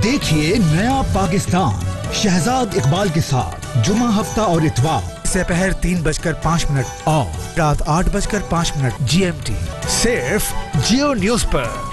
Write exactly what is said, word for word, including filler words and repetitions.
देखिए नया पाकिस्तान शहजाद इकबाल के साथ जुमा, हफ्ता और इतवार दोपहर तीन बजकर पाँच मिनट और रात आठ बजकर पाँच मिनट जी एम टी सिर्फ जियो न्यूज पर।